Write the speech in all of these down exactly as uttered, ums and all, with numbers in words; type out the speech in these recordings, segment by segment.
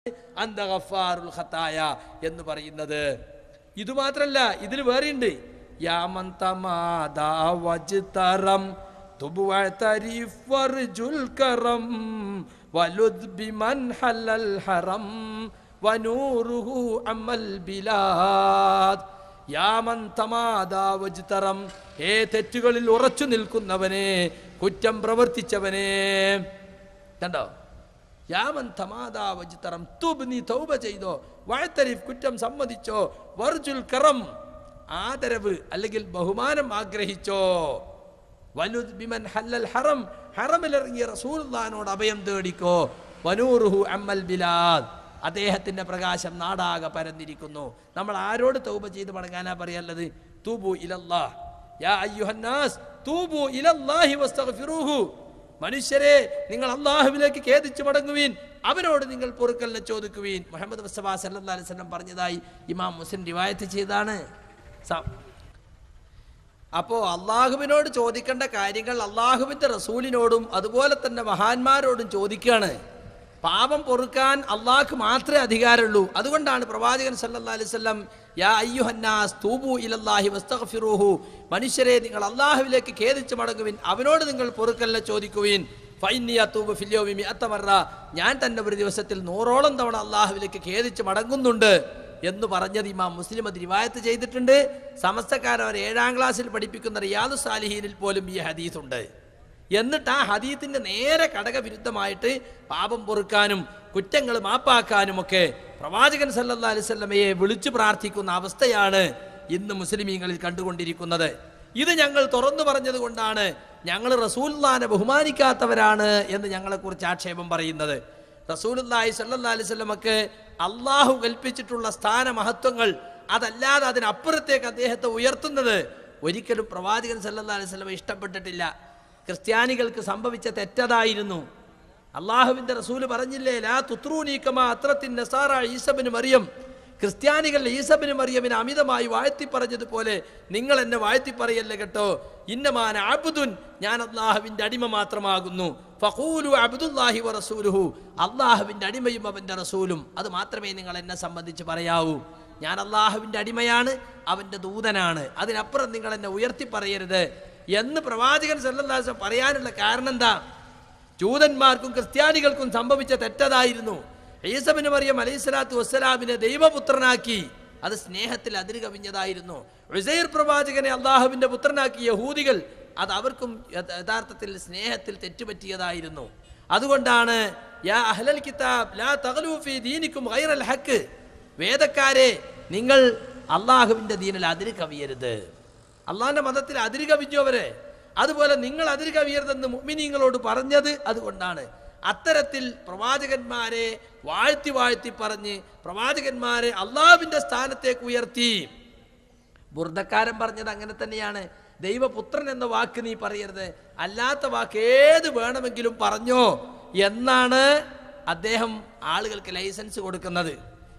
അന്ത ഗഫാറുൽ ഖതായ എന്ന് പറയുന്നത്. ഇതുമാത്രല്ല, ഇതിൽ വേറെയുണ്ട്. യാ മൻ തമാദാ വജ്തറം തുബ്വതരിഫ് വർജുൽ കറം വലുദ് ബിമൻ ഹല്ലൽ ഹറം വനൂറുഹു അമൽ ബിലാദ്. യാ മൻ തമാദാ വജ്തറം, ഏ തെറ്റുകളിൽ ഉറച്ചു നിൽക്കുന്നവനെ, കുറ്റം പ്രവർത്തിച്ചവനെ. കണ്ടോ? യാമൻ തമാദാ വജ്തറം, തുബ്, നീ തൗബ ചെയ്തോ, വഅതരിഫ്, കുറ്റം സമ്മതിച്ചോ, വർജുൽ കറം, ആദരവ് അല്ലെങ്കിൽ ബഹുമാനം ആഗ്രഹിച്ചോ, വലുദ് ബിമൻ ഹല്ലൽ ഹറം, ഹറമിലിറങ്ങിയ റസൂലുള്ളാഹിനോട് അഭയം തേടിക്കോ, വനൂറുഹു അമൽ ബിലാദ്, അദ്ദേഹത്തിന്റെ പ്രകാശം നാടാകെ പരന്നിരിക്കുന്നു. നമ്മൾ ആരോട് തൗബ ചെയ്ത് മടങ്ങാനാ പറയല്ലത്? തൂബു ഇലല്ലാഹ്, യാ അയ്യുഹന്നാസ് തൂബു ഇലല്ലാഹി വസ്തഗ്ഫിറൂഹു, മനുഷ്യരെ നിങ്ങൾ അള്ളാഹുവിലേക്ക് ഖേദിച്ചു മടങ്ങുവീൻ, അവരോട് നിങ്ങൾ പൊറുക്കലിനെ ചോദിക്കുവീൻ. മുഹമ്മദ് മുസ്തഫ സല്ലല്ലാഹു അലൈഹി വസല്ലം പറഞ്ഞതായി ഇമാം മുസ്ലിം റിവായത്ത് ചെയ്താണ്. അപ്പോ അള്ളാഹുവിനോട് ചോദിക്കേണ്ട കാര്യങ്ങൾ അള്ളാഹുവിന്റെ റസൂലിനോടും അതുപോലെ തന്നെ മഹാന്മാരോടും ചോദിക്കുകയാണ്. പാപം പൊറുക്കാൻ അള്ളാഹ്ക്ക് മാത്രമേ അധികാരമുള്ളൂ. അതുകൊണ്ടാണ് പ്രവാചകൻ സല്ലല്ലാഹു അലൈഹി വസല്ലം യാ അയ്യുഹന്നാസ് തൂബു ഇലല്ലാഹി വസ്തഗ്ഫിറൂഹു, മനുഷ്യരെ നിങ്ങൾ അള്ളാഹുവിലേക്ക് ഖേദിച്ചു മടങ്ങുവിൻ, അവനോട് നിങ്ങൾ പൊറുക്കലിനെ ചോദിക്കുവിൻ. ഫഇന്നി അതൂബു ഫിൽ യൗമി മിഅത മറ, ഞാൻ തന്നെ ഒരു ദിവസത്തിൽ നൂറോളം തവണ അള്ളാഹുവിലേക്ക് ഖേദിച്ചു മടങ്ങുന്നുണ്ട് എന്ന് പറഞ്ഞത് ഇമാം മുസ്ലിം അത് റിവായത്ത് ചെയ്തിട്ടുണ്ട്. സമസ്തക്കാരവർ ഏഴാം ക്ലാസ്സിൽ പഠിപ്പിക്കുന്ന റിയാദു സാലിഹീനിൽ പോലും ഈ ഹദീസ് ഉണ്ട്. എന്നിട്ട് ആ ഹദീസിന്റെ നേരെ ഘടകവിരുദ്ധമായിട്ട് പാപം പൊറുക്കാനും കുറ്റങ്ങൾ മാപ്പാക്കാനും ഒക്കെ പ്രവാചകൻ സല്ലല്ലാഹു അലൈഹി വസല്ലമയെ വിളിച്ചു പ്രാർത്ഥിക്കുന്ന അവസ്ഥയാണ് ഇന്ന് മുസ്ലിമീങ്ങളിൽ കണ്ടുകൊണ്ടിരിക്കുന്നത്. ഇത് ഞങ്ങൾ തുറന്നു പറഞ്ഞത് കൊണ്ടാണ് ഞങ്ങൾ റസൂലുള്ളാഹിനെ ബഹുമാനിക്കാത്തവരാണ് എന്ന് ഞങ്ങളെക്കുറിച്ച് ആക്ഷേപം പറയുന്നത്. റസൂലുള്ളാഹി സ്വല്ലല്ലാഹു അലൈഹി വസല്ലമക്ക് അള്ളാഹു കൽപ്പിച്ചിട്ടുള്ള സ്ഥാന മഹത്വങ്ങൾ അതല്ലാതെ അതിനപ്പുറത്തേക്ക് അദ്ദേഹത്തെ ഉയർത്തുന്നത് ഒരിക്കലും പ്രവാചകൻ സല്ലല്ലാഹു അലൈഹി വസല്ലമ ഇഷ്ടപ്പെട്ടിട്ടില്ല. ക്രിസ്ത്യാനികൾക്ക് സംഭവിച്ച തെറ്റതായിരുന്നു. അള്ളാഹുവിന്റെ റസൂല് പറഞ്ഞില്ലേ, ലാ തുത്രൂനി കമാ അത്രത്തിൻ നസാറ ഈസബിന് മറിയം, ക്രിസ്ത്യാനികൾ ഈസബിന് മറിയമിനെ അമിതമായി വാഴ്ത്തി പറഞ്ഞതുപോലെ നിങ്ങൾ എന്നെ വാഴ്ത്തി പറയല്ലേ കേട്ടോ. ഇന്നമാന അബ്ദുൻ, ഞാൻ അള്ളാഹുവിന്റെ അടിമ മാത്രമാകുന്നു. ഫഖൂലു അബ്ദുല്ലാഹി വറസൂലുഹു, അള്ളാഹുവിന്റെ അടിമയും അവന്റെ റസൂലും, അത് മാത്രമേ നിങ്ങൾ എന്നെ സംബന്ധിച്ച് പറയാവൂ. ഞാൻ അള്ളാഹുവിന്റെ അടിമയാണ്, അവന്റെ ദൂതനാണ്, അതിനപ്പുറം നിങ്ങൾ എന്നെ ഉയർത്തി പറയരുത് എന്ന് പ്രവാചകൻ സല്ലല്ലാഹു അലൈഹി വസല്ലം പറയാനുള്ള കാരണം എന്താ? ജൂതന്മാർക്കും ക്രിസ്ത്യാനികൾക്കും സംഭവിച്ച തെറ്റതായിരുന്നു. ഈസാ ഇബ്നു മറിയം അലൈഹിസ്സലാത്തു വസ്സലാമിനെ ദൈവപുത്രനാക്കി, അത് സ്നേഹത്തിൽ അതിര് കവിഞ്ഞതായിരുന്നു. ഉസൈർ പ്രവാചകനെ അള്ളാഹുവിന്റെ പുത്രനാക്കി യഹൂദികൾ, അത് അവർക്കും യഥാർത്ഥത്തിൽ സ്നേഹത്തിൽ തെറ്റുപറ്റിയതായിരുന്നു. അതുകൊണ്ടാണ് യാ അഹ്ലൽ കിതാബ് ലാ തഗ്ലൂ ഫീ ദീനിക്കും ഗൈറൽ ഹഖ്, വേദക്കാരെ നിങ്ങൾ അള്ളാഹുവിന്റെ ദീനിൽ അതിര് കവിയരുത്. അള്ളാഹിന്റെ മതത്തിൽ അതിര് കവിഞ്ഞവരെ, അതുപോലെ നിങ്ങൾ അതിര് കവിയരുതെന്ന് മുഅ്മിനീങ്ങളോട് പറഞ്ഞത് അതുകൊണ്ടാണ്. അത്തരത്തിൽ പ്രവാചകന്മാരെ വാഴ്ത്തി വാഴ്ത്തി പറഞ്ഞ് പ്രവാചകന്മാരെ അള്ളാഹുവിന്റെ സ്ഥാനത്തേക്ക് ഉയർത്തി. ബുർദക്കാരൻ പറഞ്ഞത് അങ്ങനെ തന്നെയാണ്. ദൈവപുത്രൻ എന്ന വാക്ക് നീ പറയരുത്, അല്ലാത്ത വാക്ക് ഏത് വേണമെങ്കിലും പറഞ്ഞോ എന്നാണ് അദ്ദേഹം ആളുകൾക്ക് ലൈസൻസ് കൊടുക്കുന്നത്.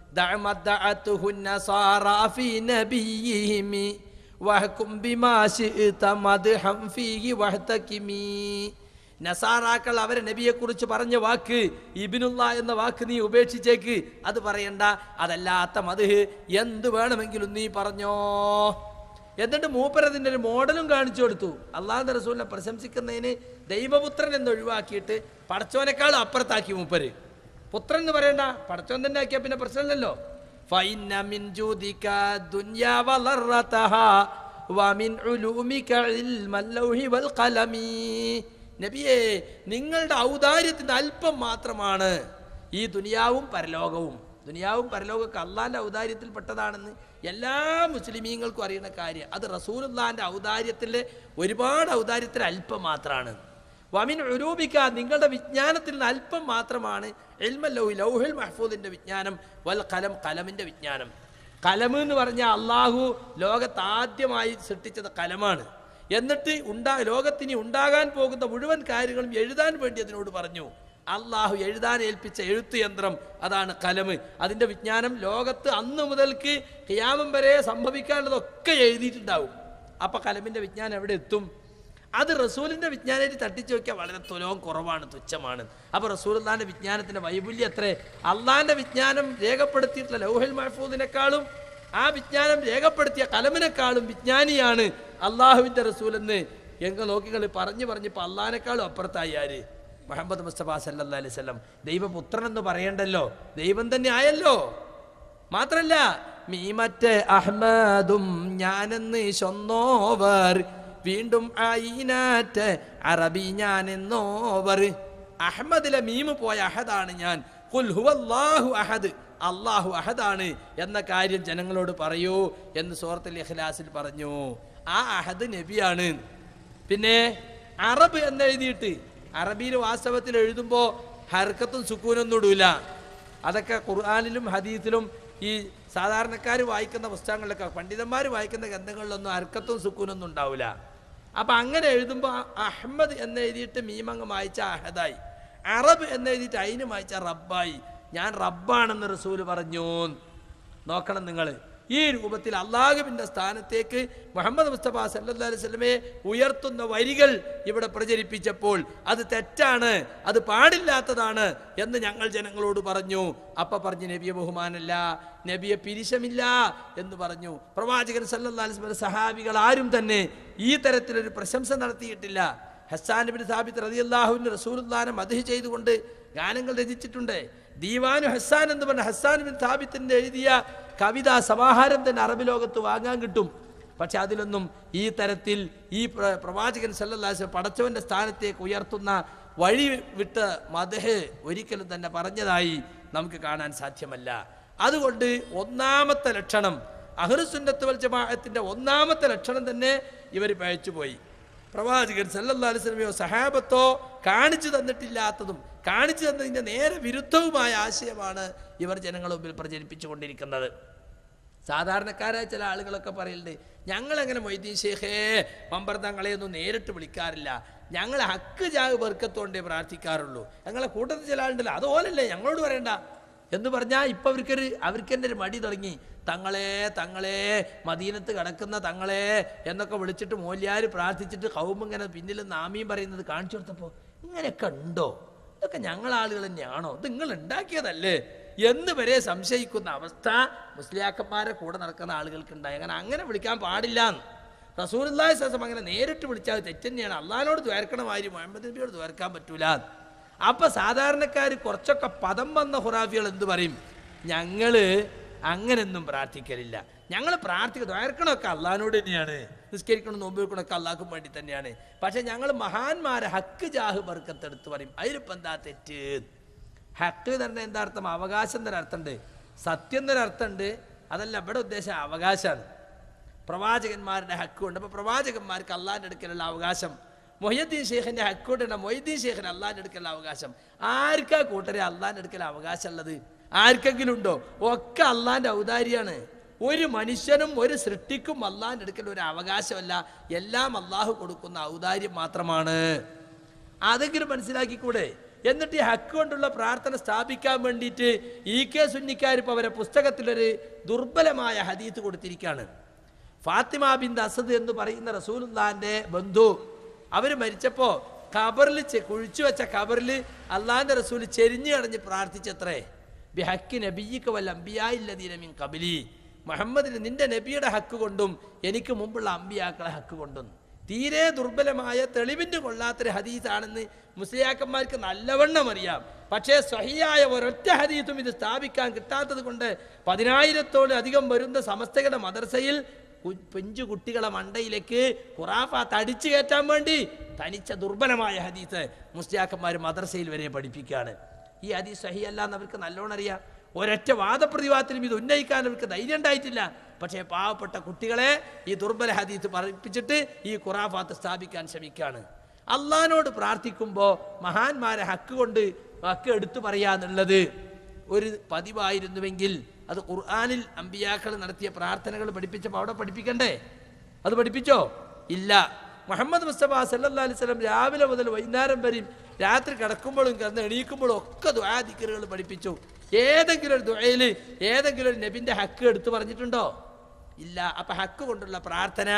നസാറാക്കൾ അവരെ നബിയെ കുറിച്ച് പറഞ്ഞ വാക്ക് ഇബ്നുല്ലാ എന്ന വാക്ക് നീ ഉപേക്ഷിച്ചേക്ക്, അത് പറയണ്ട, അതല്ലാത്ത മദ്ഹ് എന്ത് വേണമെങ്കിലും നീ പറഞ്ഞോ. എന്നിട്ട് മൂപ്പരതിൻ്റെ ഒരു മോഡലും കാണിച്ചു കൊടുത്തു. അള്ളാഹുവിന്റെ റസൂലിനെ പ്രശംസിക്കുന്നതിന് ദൈവപുത്രൻ എന്ന് ഒഴിവാക്കിയിട്ട് പടച്ചോനേക്കാൾ അപ്പുറത്താക്കി മൂപ്പര്. പുത്രൻ എന്ന് പറയണ്ട, പടച്ചോൻ തന്നെ ആക്കിയ പിന്നെ പ്രശ്നമില്ലല്ലോ. ഫഇന്ന മിൻ ജൂദിക ദുനിയാ വലറതഹാ വമിൻ ഉലൂമിക ഇൽമൽ ലൗഹി വൽ ഖലമി, നബിയേ നിങ്ങളുടെ ഔദാര്യത്തിന്റെ അല്പം മാത്രമാണ് ഈ ദുനിയാവും പരലോകവും. ദുനിയാവും പരലോകമൊക്കെ അള്ളാഹിന്റെ ഔദാര്യത്തിൽ പെട്ടതാണെന്ന് എല്ലാ മുസ്ലിമീങ്ങൾക്കും അറിയുന്ന കാര്യം. അത് റസൂലുള്ളാഹിന്റെ ഔദാര്യത്തിലെ ഒരുപാട് ഔദാര്യത്തിൽ അല്പം മാത്രമാണ്. വമിൻ ഉലൂമിക, നിങ്ങളുടെ വിജ്ഞാനത്തിൽ നിന്ന് അല്പം മാത്രമാണ് ഇൽമുൽ ലൗഹി, ലൗഹുൽ മഹ്ഫൂദിന്റെ വിജ്ഞാനം, വൽ ഖലം, ഖലമിന്റെ വിജ്ഞാനം. കലം എന്ന് പറഞ്ഞാൽ അള്ളാഹു ലോകത്ത് ആദ്യമായി സൃഷ്ടിച്ചത് കലമാണ്. എന്നിട്ട് ഉണ്ടാ ലോകത്തിന് ഉണ്ടാകാൻ പോകുന്ന മുഴുവൻ കാര്യങ്ങളും എഴുതാൻ വേണ്ടി അതിനോട് പറഞ്ഞു. അള്ളാഹു എഴുതാൻ ഏൽപ്പിച്ച എഴുത്ത് യന്ത്രം അതാണ് കലമ്. അതിൻ്റെ വിജ്ഞാനം ലോകത്ത് അന്ന് മുതൽക്ക് ഖിയാമം വരെ സംഭവിക്കാനുള്ളതൊക്കെ എഴുതിയിട്ടുണ്ടാവും. അപ്പം കലമിൻ്റെ വിജ്ഞാനം എവിടെ എത്തും? അത് റസൂലിൻ്റെ വിജ്ഞാനത്തിൽ തട്ടിച്ചു നോക്കിയാൽ വളരെ തുലവും കുറവാണ്, തുച്ഛമാണ്. അപ്പോൾ റസൂലുള്ളാഹിന്റെ വിജ്ഞാനത്തിൻ്റെ വൈപുല്യം എത്ര? അള്ളാഹിൻ്റെ വിജ്ഞാനം രേഖപ്പെടുത്തിയിട്ടുള്ള ലൗഹുൽ മഹ്ഫൂദിനേക്കാളും ആ വിജ്ഞാനം രേഖപ്പെടുത്തിയ കലമിനേക്കാളും വിജ്ഞാനിയാണ് അള്ളാഹുവിൻ്റെ റസൂലെന്ന് എങ്ങൾ നോക്കികൾ പറഞ്ഞു പറഞ്ഞപ്പോൾ അള്ളാഹിനേക്കാളും അപ്പുറത്തായി ആര്? മുഹമ്മദ് മുസ്തഫ സല്ലല്ലാഹു അലൈഹി വസല്ലം. ദൈവപുത്രൻ എന്ന് പറയണ്ടല്ലോ, ദൈവം തന്നെ ആയല്ലോ. മാത്രല്ല മീമറ്റ് അഹ്മദും ഞാനെന്ന് ചൊന്നോവർ, വീണ്ടും ആയിനാറ്റ് അറബി ഞാനെന്നോവർ. അഹ്മദിലെ മീമ് പോയ അഹദാണ് ഞാൻ. ഖുൽ ഹുവല്ലാഹു അഹദ്, അള്ളാഹു അഹദാണ് എന്ന കാര്യം ജനങ്ങളോട് പറയൂ എന്ന് സൂറത്തുൽ ഇഖ്ലാസിൽ പറഞ്ഞു. ആ അഹദ് നബിയാണ്. പിന്നെ അറബ് എന്നെഴുതിയിട്ട് അറബിയിൽ വാസ്തവത്തിൽ എഴുതുമ്പോൾ ഹർക്കത്തും സുക്കൂനൊന്നും ഇടൂല. അതൊക്കെ ഖുർആനിലും ഹദീസിലും ഈ സാധാരണക്കാർ വായിക്കുന്ന പുസ്തകങ്ങളിലൊക്കെ പണ്ഡിതന്മാർ വായിക്കുന്ന ഗ്രന്ഥങ്ങളിലൊന്നും ഹർക്കത്തും സുക്കൂനൊന്നും ഉണ്ടാവില്ല. അപ്പം അങ്ങനെ എഴുതുമ്പോൾ അഹ്മദ് എന്നെഴുതിയിട്ട് മീമങ്ങ് വായിച്ച അഹദായി, അറബ് എന്നെഴുതിയിട്ട് അതിന് വായിച്ച റബ്ബായി. ഞാൻ റബ്ബാണെന്ന് റസൂല് പറഞ്ഞു. നോക്കണം നിങ്ങൾ, ഈ രൂപത്തിൽ അള്ളാഹുവിൻ്റെ സ്ഥാനത്തേക്ക് മുഹമ്മദ് മുസ്തഫ സല്ലല്ലാഹു അലൈഹി വസല്ലമയെ ഉയർത്തുന്ന വരികൾ ഇവിടെ പ്രചരിപ്പിച്ചപ്പോൾ അത് തെറ്റാണ്, അത് പാടില്ലാത്തതാണ് എന്ന് ഞങ്ങൾ ജനങ്ങളോട് പറഞ്ഞു. അപ്പൊ പറഞ്ഞു നബിയെ ബഹുമാനല്ല, നബിയെ പിരിശമില്ല എന്ന് പറഞ്ഞു. പ്രവാചകൻ സല്ലല്ലാഹു അലൈഹി വസല്ലം സഹാബികൾ ആരും തന്നെ ഈ തരത്തിലൊരു പ്രശംസ നടത്തിയിട്ടില്ല. ഹസ്സാൻ ഇബ്നു സാബിത്ത് റളിയല്ലാഹു അൻഹു റസൂലുള്ളാഹിനെ മദ്ഹ് ചെയ്തുകൊണ്ട് ഗാനങ്ങൾ രചിച്ചിട്ടുണ്ട്. ദീവാനു ഹസ്സാൻ എന്ന് പറഞ്ഞ ഹസ്സാൻ ഇബ്നു സാബിത്തിന്റെ എഴുതിയ കവിതാ സമാഹാരം തന്നെ അറബി ലോകത്ത് വാങ്ങാൻ കിട്ടും. പക്ഷെ അതിലൊന്നും ഈ തരത്തിൽ ഈ പ്രവാചകൻ സല്ലല്ലാഹു അലൈഹി വസല്ലം പടച്ചവന്റെ സ്ഥാനത്തേക്ക് ഉയർത്തുന്ന വഴി വിട്ട മദ്ഹ് ഒരിക്കലും തന്നെ പറഞ്ഞതായി നമുക്ക് കാണാൻ സാധ്യമല്ല. അതുകൊണ്ട് ഒന്നാമത്തെ ലക്ഷണം, അഹ്ലുസുന്നത്ത് വൽ ജമാഅത്തിന്റെ ഒന്നാമത്തെ ലക്ഷണം തന്നെ ഇവർ പഴച്ചുപോയി. പ്രവാചകൻ സല്ലല്ലാഹു അലൈഹി വസല്ലമയോ സഹാബത്തോ കാണിച്ചു തന്നിട്ടില്ലാത്തതും കാണിച്ചു തന്നതിൻ്റെ നേരെ വിരുദ്ധവുമായ ആശയമാണ് ഇവർ ജനങ്ങളുടെ മുമ്പിൽ പ്രചരിപ്പിച്ചു കൊണ്ടിരിക്കുന്നത്. സാധാരണക്കാരായ ചില ആളുകളൊക്കെ പറയുന്നുണ്ട്, ഞങ്ങളെങ്ങനെ മൊയ്തീൻ ഷേഖേ മമ്പർ തങ്ങളെയൊന്നും നേരിട്ട് വിളിക്കാറില്ല, ഞങ്ങൾ ഹക്ക് ജാഹ് ബർക്കത്തോണ്ടേ പ്രാർത്ഥിക്കാറുള്ളൂ, ഞങ്ങളെ കൂട്ടത്തിൽ ചില ആളുണ്ടല്ലോ അതുപോലല്ലേ ഞങ്ങളോട് പറയണ്ട എന്ന് പറഞ്ഞാൽ ഇപ്പം അവർക്കൊരു അവർക്ക് തന്നെ ഒരു മടി തുടങ്ങി. തങ്ങളെ തങ്ങളെ മദീനത്ത് കിടക്കുന്ന തങ്ങളെ എന്നൊക്കെ വിളിച്ചിട്ട് മോല്യാർ പ്രാർത്ഥിച്ചിട്ട് കൗമിങ്ങനെ പിന്നിൽ നാമീം പറയുന്നത് കാണിച്ചു കൊടുത്തപ്പോൾ ഇങ്ങനെയൊക്കെ ഉണ്ടോ, ഇതൊക്കെ ഞങ്ങളാളുകൾ തന്നെയാണോ, ഇത് നിങ്ങൾ ഉണ്ടാക്കിയതല്ലേ എന്ന് വരെ സംശയിക്കുന്ന അവസ്ഥ മുസ്ലിയാക്കന്മാരെ കൂടെ നടക്കുന്ന ആളുകൾക്ക് ഉണ്ടായി. അങ്ങനെ അങ്ങനെ വിളിക്കാൻ പാടില്ല എന്ന് റസൂലുള്ളാഹി സ്വല്ലല്ലാഹു അലൈഹി വസല്ലം അങ്ങനെ നേരിട്ട് വിളിച്ചാൽ തെറ്റന്നെയാണ്. അള്ളാഹിനോട് ദ്വാരക്കണമാതിരി മുഹമ്മദ് നബിയോട് ദ്വാരക്കാൻ പറ്റൂല. അപ്പം സാധാരണക്കാർ കുറച്ചൊക്കെ പദം വന്ന ഖുറാഫികൾ എന്ത് പറയും, ഞങ്ങൾ അങ്ങനെയൊന്നും പ്രാർത്ഥിക്കലില്ല, ഞങ്ങൾ പ്രാർത്ഥിക്കുക ദ്വാരക്കണമൊക്കെ അള്ളാഹിനോട് തന്നെയാണ്, നിസ്കരിക്കണം നോമ്പ് വെക്കണമൊക്കെ അള്ളാഹ്ക്കും വേണ്ടി തന്നെയാണ്. പക്ഷെ ഞങ്ങൾ മഹാന്മാരെ ഹക്ക് ജാഹ് ബർക്കത്തെടുത്ത് പറയും. അതിലിപ്പോൾ എന്താ തെറ്റ്? ഹക്ക് തന്നെ എന്താ അർത്ഥം? അവകാശം എന്നൊരു അർത്ഥമുണ്ട്, സത്യം എന്നൊരു അർത്ഥമുണ്ട്. അതല്ല ഇവിടെ ഉദ്ദേശം അവകാശമാണ്. പ്രവാചകന്മാരുടെ ഹക്ക് ഉണ്ട്. അപ്പോൾ പ്രവാചകന്മാർക്ക് അള്ളാഹിൻ്റെ അടുക്കലുള്ള അവകാശം, മൊഹീദ്ദീൻ ഷേഖിൻ്റെ ഹക്ക് കൊണ്ടാണ് മൊഹീദ്ദീൻ ഷേഖിന് അള്ളാഹിൻ്റെ അടുക്കലുള്ള അവകാശം. ആർക്കാ കൂട്ടരെ അള്ളാഹിൻ്റെ അടുക്കൽ അവകാശം ഉള്ളത്? ആർക്കെങ്കിലും ഉണ്ടോ? ഒക്കെ അള്ളാഹിൻ്റെ ഔദാര്യാണ്. ഒരു മനുഷ്യനും ഒരു സൃഷ്ടിക്കും അള്ളാഹിൻ്റെ അടുക്കൽ ഒരു അവകാശമല്ല, എല്ലാം അള്ളാഹു കൊടുക്കുന്ന ഔദാര്യം മാത്രമാണ്. അതെങ്കിലും മനസ്സിലാക്കിക്കൂടെ? എന്നിട്ട് ഈ ഹക്ക് കൊണ്ടുള്ള പ്രാർത്ഥന സ്ഥാപിക്കാൻ വേണ്ടിയിട്ട് ഇ കെ സുന്നിക്കാർ ഇപ്പോൾ അവരെ പുസ്തകത്തിലൊരു ദുർബലമായ ഹദീത്ത് കൊടുത്തിരിക്കുകയാണ്. ഫാത്തിമ ബിന്ത് അസദ് എന്ന് പറയുന്ന റസൂലുള്ളാഹിന്റെ ബന്ധു, അവർ മരിച്ചപ്പോൾ ഖബറിൽ കുഴിച്ചു വെച്ച ഖബറിൽ അള്ളാഹിന്റെ റസൂൽ ചെരിഞ്ഞു കടഞ്ഞ് പ്രാർത്ഥിച്ചത്രേ, ബിഹക്കി നബിയ്യിക വൽ അംബിയാഇല്ലദീന മിൻ ഖബലി, മുഹമ്മദിന് നിന്റെ നബിയുടെ ഹക്ക് കൊണ്ടും എനിക്ക് മുമ്പുള്ള അമ്പിയാക്കളെ ഹക്ക് കൊണ്ടും. തീരെ ദുർബലമായ തെളിവിൻ്റെ കൊള്ളാത്തൊരു ഹദീസാണെന്ന് മുസ്ലിയാക്കന്മാർക്ക് നല്ലവണ്ണം അറിയാം. പക്ഷേ സ്വഹിയായ ഒരൊറ്റ ഹദീസും ഇത് സ്ഥാപിക്കാൻ കിട്ടാത്തത് കൊണ്ട് പതിനായിരത്തോളം അധികം വരുന്ന സമസ്തകളുടെ മദർസയിൽ പെഞ്ചു കുട്ടികളെ മണ്ടയിലേക്ക് ഖുറാഫാത്ത് അടിച്ചു കയറ്റാൻ വേണ്ടി തനിച്ച ദുർബലമായ ഹദീസ് മുസ്ലിയാക്കന്മാർ മദർസയിൽ വരെ പഠിപ്പിക്കുകയാണ്. ഈ ഹദീസ് സ്വഹീഹ് അല്ല എന്ന് അവർക്ക് നല്ലോണം അറിയാം. ഒരൊറ്റ വാദപ്രതിവാദത്തിലും ഇത് ഉന്നയിക്കാൻ അവർക്ക് ധൈര്യം ഉണ്ടായിട്ടില്ല. പക്ഷേ പാവപ്പെട്ട കുട്ടികളെ ഈ ദുർബല ഹദീസ് പഠിപ്പിച്ചിട്ട് ഈ ഖുറാഫാത്ത് സ്ഥാപിക്കാൻ ശ്രമിക്കുകയാണ്. അള്ളാഹിനോട് പ്രാർത്ഥിക്കുമ്പോൾ മഹാന്മാരെ ഹക്ക് കൊണ്ട് ഹക്ക് എടുത്തു പറയാന്നുള്ളത് ഒരു പതിവായിരുന്നുവെങ്കിൽ അത് ഖുർആനിൽ അമ്പിയാക്കൾ നടത്തിയ പ്രാർത്ഥനകൾ പഠിപ്പിച്ചപ്പോൾ അവിടെ പഠിപ്പിക്കണ്ടേ? അത് പഠിപ്പിച്ചോ? ഇല്ല. മുഹമ്മദ് മുസ്തഫ സല്ലല്ലാഹു അലൈഹി വസല്ലം രാവിലെ മുതൽ വൈകുന്നേരം വരെയും രാത്രി കിടക്കുമ്പോഴും കിടന്ന് എണീക്കുമ്പോഴും ഒക്കെ ദുആ ദിക്റുകൾ പഠിപ്പിച്ചു. ഏതെങ്കിലും ഒരു ദുആയിൽ ഏതെങ്കിലും ഒരു നബിന്റെ ഹക്ക് എടുത്തു പറഞ്ഞിട്ടുണ്ടോ? ഇല്ല. അപ്പം ഹക്ക് കൊണ്ടുള്ള പ്രാർത്ഥന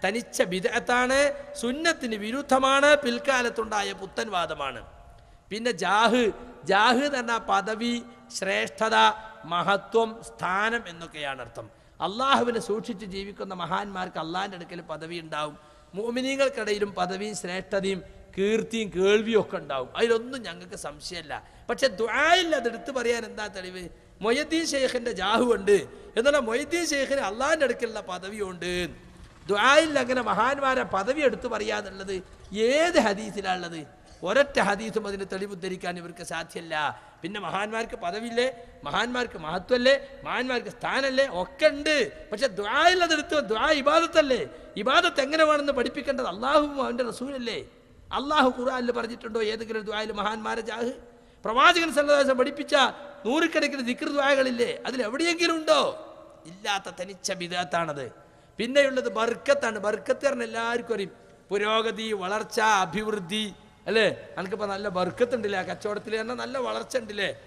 തനിച്ച ബിദ്അത്താണ്, സുന്നത്തിന് വിരുദ്ധമാണ്, പിൽക്കാലത്തുണ്ടായ പുത്തൻവാദമാണ്. പിന്നെ ജാഹ് ജാഹ് എന്ന് പറഞ്ഞാൽ പദവി, ശ്രേഷ്ഠത, മഹത്വം, സ്ഥാനം എന്നൊക്കെയാണ് അർത്ഥം. അള്ളാഹുവിനെ സൂക്ഷിച്ച് ജീവിക്കുന്ന മഹാന്മാർക്ക് അള്ളാഹിൻ്റെ അടുക്കൽ പദവി ഉണ്ടാവും. മുഅ്മിനീങ്ങൾക്കിടയിലും പദവിയും ശ്രേഷ്ഠതയും കീർത്തിയും കേൾവിയും ഒക്കെ ഉണ്ടാവും. അതിലൊന്നും ഞങ്ങൾക്ക് സംശയമല്ല. പക്ഷെ ദുആയിൽ അതെടുത്ത് പറയാൻ എന്താ തെളിവ്? മൊയ്യദ്ദീൻ ഷെയ്ഖിൻ്റെ ജാഹു ഉണ്ട് എന്നാൽ മൊയ്യദ്ദീൻ ഷെയ്ഖിന് അള്ളാഹിൻ്റെ അടുക്കലുള്ള പദവിയുണ്ട്. ദുആയിൽ അങ്ങനെ മഹാന്മാരെ പദവി എടുത്തു പറയാന്നുള്ളത് ഏത് ഹദീസിലാണുള്ളത്? ഒരൊറ്റ ഹദീസും അതിന് തെളിവുദ്ധരിക്കാൻ ഇവർക്ക് സാധ്യമല്ല. പിന്നെ മഹാന്മാർക്ക് പദവിയില്ലേ, മഹാന്മാർക്ക് മഹത്വമല്ലേ, മഹാന്മാർക്ക് സ്ഥാനമല്ലേ, ഒക്കെ ഉണ്ട്. പക്ഷെ ദുആയിൽ അതെടുത്ത്, ദുആ ഇബാദത്തല്ലേ? ഇബാദത്ത് എങ്ങനെ വേണമെന്ന് പഠിപ്പിക്കേണ്ടത് അള്ളാഹുവും അവൻ്റെ റസൂലല്ലേ? അള്ളാഹു ഖുർആനിൽ പറഞ്ഞിട്ടുണ്ടോ ഏതെങ്കിലും ദുആയിൽ മഹാന്മാരെ ജാഹ്? പ്രവാചകൻ സല്ലല്ലാഹു അലൈഹി വസല്ലം പഠിപ്പിച്ച നൂറുകണക്കിന് ദിക്ർ ദുആകളില്ലേ? അതിലെവിടെയെങ്കിലും ഉണ്ടോ? ഇല്ലാത്ത തനിച്ച ബിദ്അത്താണത്. പിന്നെയുള്ളത് ബർക്കത്താണ്. ബർക്കത്ത് പറഞ്ഞാൽ എല്ലാവർക്കും അറിയും. പുരോഗതി, വളർച്ച, അഭിവൃദ്ധി അല്ലേ? എനിക്കിപ്പോൾ നല്ല ബർക്കത്ത് ഉണ്ടല്ലേ, ആ കച്ചവടത്തിൽ പറഞ്ഞാൽ നല്ല വളർച്ച ഉണ്ടല്ലേ?